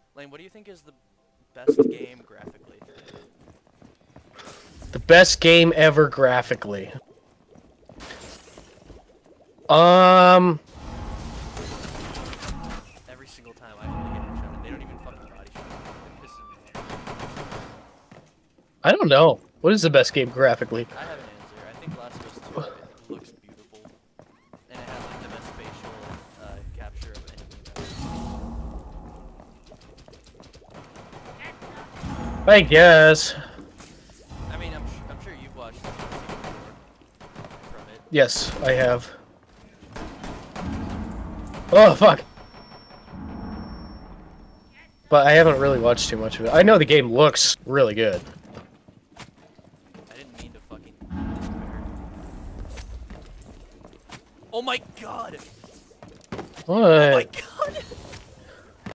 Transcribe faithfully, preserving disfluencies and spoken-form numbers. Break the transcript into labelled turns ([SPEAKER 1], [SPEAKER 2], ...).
[SPEAKER 1] Lane, what do you think is the best game graphically?
[SPEAKER 2] The best game ever graphically. Um.
[SPEAKER 1] Every single time I have to get headshot, they don't even fucking body shot. It pisses me off.
[SPEAKER 2] I don't know. What is the best game graphically?
[SPEAKER 1] I have an answer. I think Last of Us two it looks beautiful, and it has like the best facial uh, capture of anything.
[SPEAKER 2] I guess.
[SPEAKER 1] I mean, I'm I'm sure you've watched the before from it.
[SPEAKER 2] Yes, I have. Oh, fuck. But I haven't really watched too much of it. I know the game looks really good.
[SPEAKER 1] I didn't mean to fucking disappear. Oh my god!
[SPEAKER 2] What?
[SPEAKER 1] Oh my god!